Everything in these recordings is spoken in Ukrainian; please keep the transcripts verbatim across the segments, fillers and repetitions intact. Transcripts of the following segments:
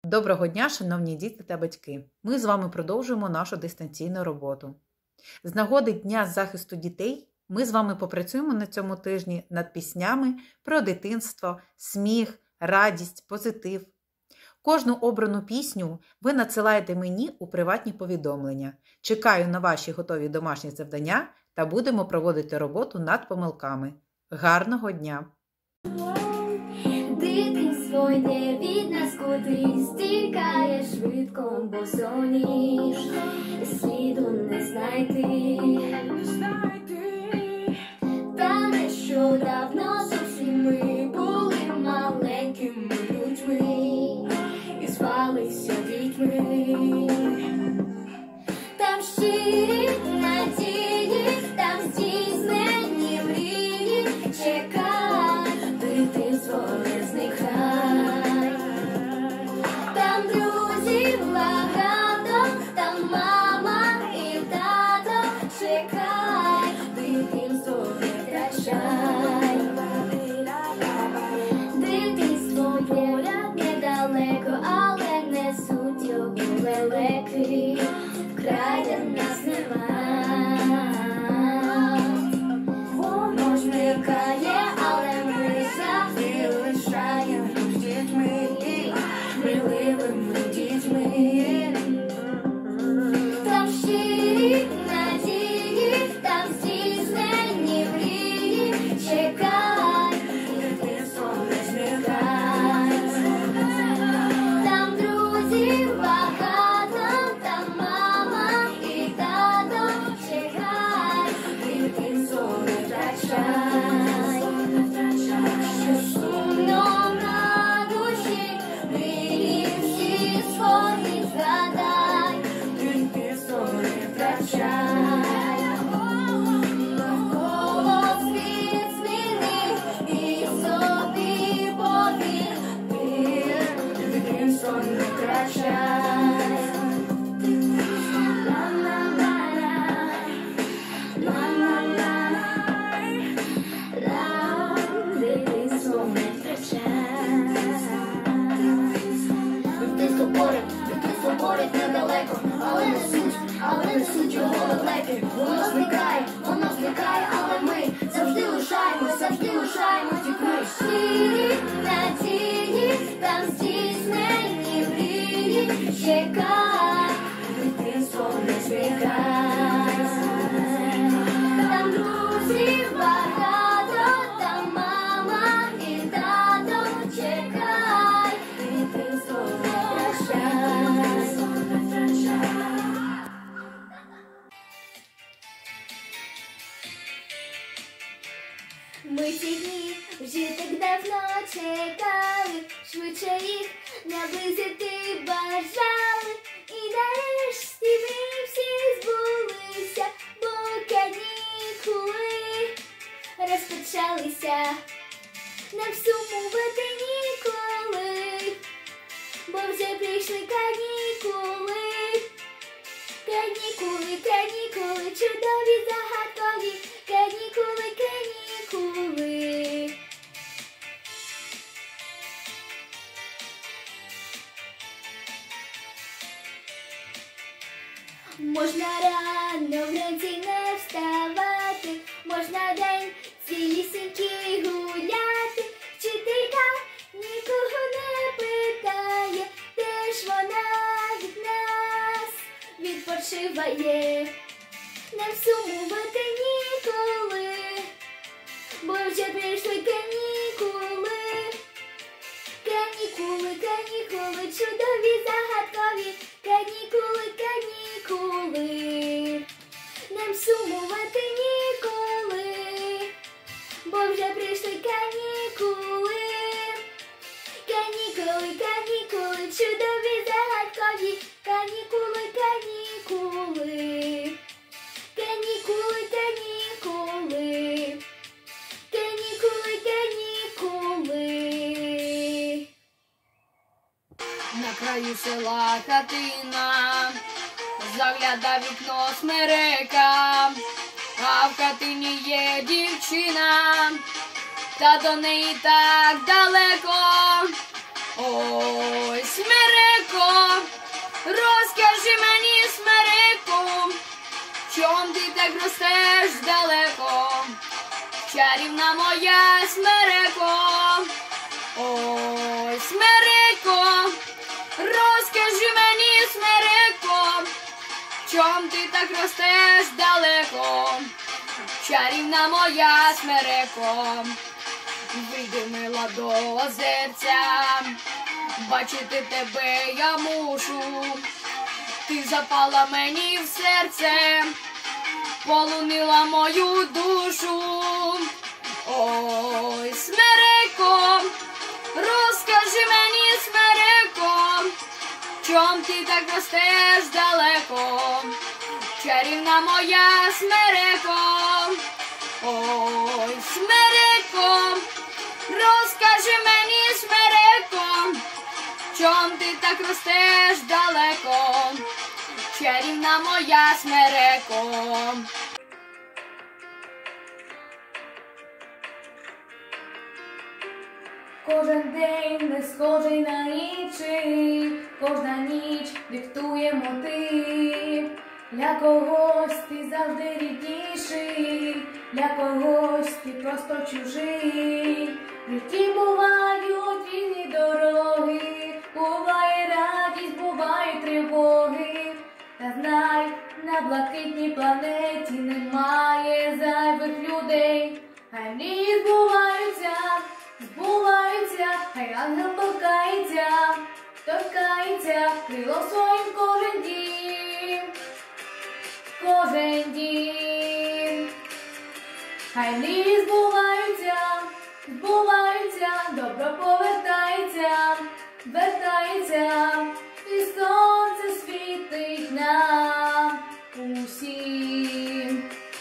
Доброго дня, шановні діти та батьки! Ми з вами продовжуємо нашу дистанційну роботу. З нагоди Дня захисту дітей ми з вами попрацюємо на цьому тижні над піснями про дитинство, сміх, радість, позитив. Кожну обрану пісню ви надсилаєте мені у приватні повідомлення. Чекаю на ваші готові домашні завдання та будемо проводити роботу над помилками. Гарного дня! Дитинство йде від нас кудись, тікає швидко, бо соніж сліду не знайти. Та нещодавно зовсім ми були маленькими людьми і звалися дітьми. Там щирі надії, там здійснені мрії, чекай, дитинство не зникай. Там друзів багато, там мама і тато, чекай, дитинство не втрачай. Дитинство поряд недалеко, але несуть його лелеки, вкрай для нас нема. Воно зникає, але ми завжди лишаємось дітьми, сміливими дітьми. Там щирі надії, там здійснені мрії, чекай, дитинство не зникай. Там друзів багато, там мама і тато, чекай, дитинство не втрачай. Що сумно на душі, мрії всі свої згадай, дитинство не втрачай. Навколо світ змінив і собі повір, ти дитинство не втрачай. Дитинство не втрачай. Дитинство поряд, дитинство поряд недалеко, але не суть, але не суть його лелеки. Воно зникає, воно зникає, але ми завжди лишаємось, завжди лишаємось дітьми. Щирі надії, там здійснені мрії, чекай, дитинство не зникай. Там друзів багато, там мама і тато, чекай, дитинство не втрачай. Ми ці дні вже так давно чекали, швидше їх наблизити бажали. І нарешті ми всі збулися, бо канікули розпочалися. Нам сумувати ніколи, бо вже прийшли канікули. Канікули, канікули, чудові, загадкові, канікули, канікули. Можна рано вранці не вставати, можна день цілісінький гуляти. Вчителька нікого не питає, де ж вона від нас відпочиває. Нам сумувати ніколи, бо вже прийшли канікули. Канікули, канікули, чудові, загадкові, канікули, канікули. Нам сумувати ніколи, бо вже прийшли канікули. Канікули, канікули, чудові, загадкові, канікули, канікули. Канікули, канікули. Канікули, канікули. На краю села хатина, загляда вікно смерека, а в хатині є дівчина, та до неї так далеко. Ой, смерека розкажи мені, смереко, чом ти так ростеш далеко, чарівна моя смереко, ой, смереко, розкажи мені, смереко, чом ти так ростеш далеко, чарівна моя смереко, вийди, мила, до озерця, бачити тебе я мушу, ти запала мені в серце, полонила мою душу, ой, смереко, розкажи мені, смереко, чом ти так ростеш далеко, чарівна моя смереко, ой, смереко, розкажи мені, смереко, чом ти так ростеш далеко, чарівна моя смереко. Кожен день не схожий на інший, кожна ніч диктує мотив. Для когось ти завжди рідніший, для когось ти просто чужий. В житті бувають різні дороги, буває радість, бувають тривоги. Та знай, на блакитній планеті немає зайвих людей. Хай мрії збуваються, збуваються, хай ангел торкається, торкається крило своїм кожен дім, кожен дім. Хай мрії збуваються, збуваються, добро повертається, вертається, і сонце світить нам усім.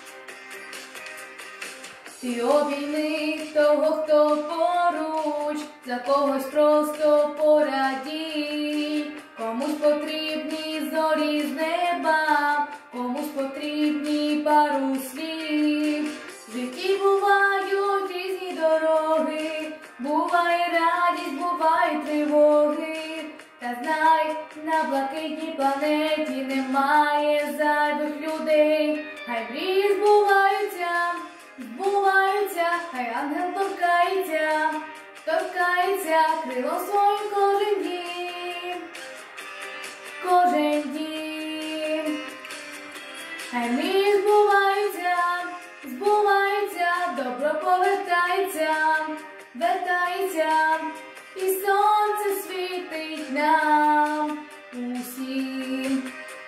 Ти обійми того, хто поруч, за когось просто порадій. Комусь потрібні зорі з неба, комусь потрібні пару слів. В житті бувають різні дороги, буває радість, буває тривоги. Та знай, на блакитній планеті немає зайвих людей. Хай мрії збуваються, збуваються, хай ангел торкається, торкається крило своїм кожен дім, кожен дім. Хай мрії збуваються, збуваються, добро повертається, вертається, і сонце світить нам усім.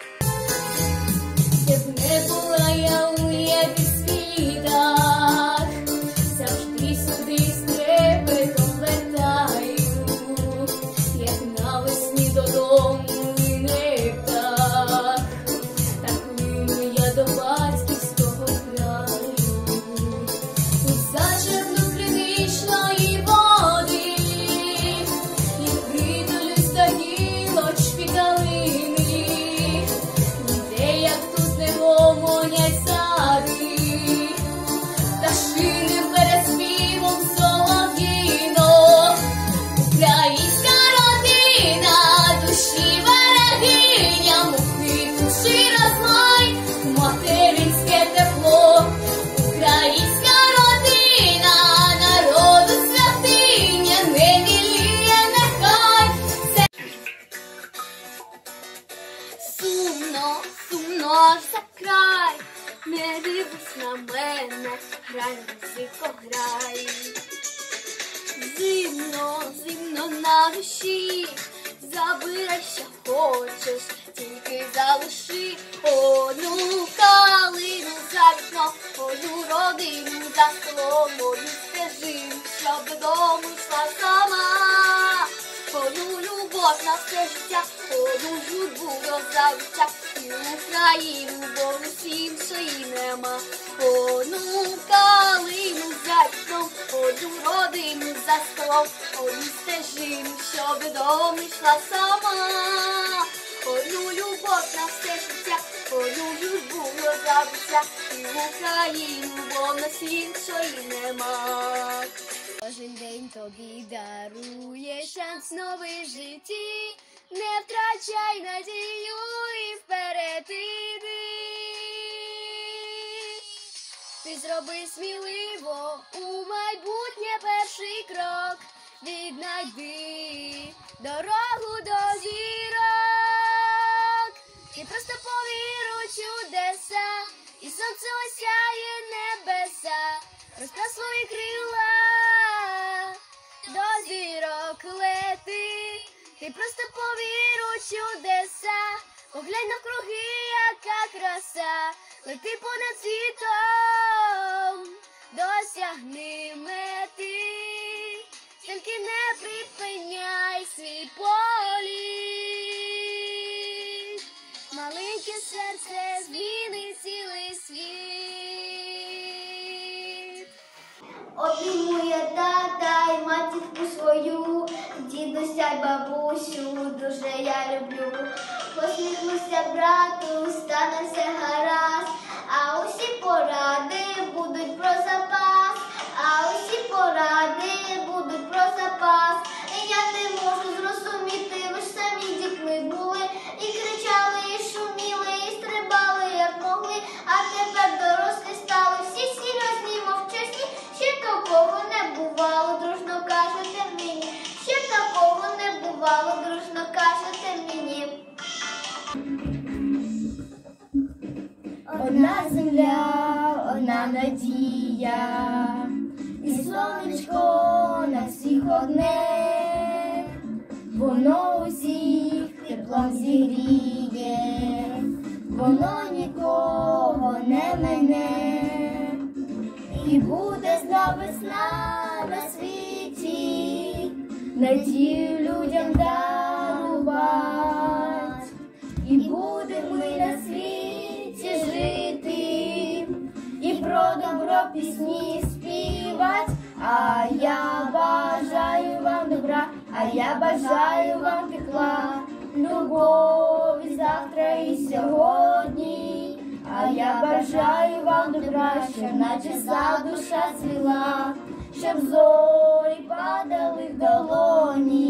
Як не була я у небі світах, завжди сюди з трепетом вертаю, як навесні додому лине птах, так лину я до батьківського краю. У зачерпну криничної води, і придулюсь до гілочки калини, де як тут не гомонять сади, пташини перед співом солов'їно. Українська родина, душі берегиня, мухи душі розмай, материнське тепло. Українська родина, народу святиня, не міліє нехай. Сумно, сумно за край, не дивись на мене, грай, музико, грай. Зимно, зимно на душі, забирай, що хочеш, тільки залиши одну калину за вікном, одну родину за столом, одну стежину, щоб додому йшла сама. Одну любов на все життя, одну журбу до забуття, і Україну, бо в нас іншої нема. Одну калину за вікном, одну родину за столом, одну стежину, щоб додому йшла сама. Одну любов на все життя, одну журбу до забуття, і Україну, бо в нас іншої нема. Кожен день тобі дарує шанс новий в житті, не втрачай надії. зроби сміливо у майбутнє перший крок. Віднайди дорогу до зірок. Ти просто повір у чудеса, і сонце осяє небеса. Розправ свої крила, до зірок лети. Ти просто повір у чудеса, поглянь навкруги, яка краса. Лети понад світом, досягни мети. Тільки не припиняй свій політ. Маленьке серце змінить цілий світ. Обійму я тата й матінку свою, дідуся й бабусю дуже я люблю. Посміхнуся брату, стане все гаразд, а усі поради будуть про запас, а усі поради будуть про запас. Я не можу зрозуміти, ви ж самі дітьми були, і кричали, і шуміли, і стрибали, як могли, а тепер дорослі стали, всі серйозні, мовчасні. Ще такого не бувало, дружно кажете мені, ще такого не бувало, дружно кажете мені. Одна земля, одна надія, і сонечко на всіх одне, воно усіх теплом зігріє, воно нікого не мине, і буде знов весна на світі, надію людям дарувати, і будемо ми на світі жити, і про добро пісні співати. А я бажаю вам добра, а я бажаю вам тепла, любові завтра і сьогодні. А я бажаю вам добра, щоб наче са душа цвіла, щоб зорі падали в долоні.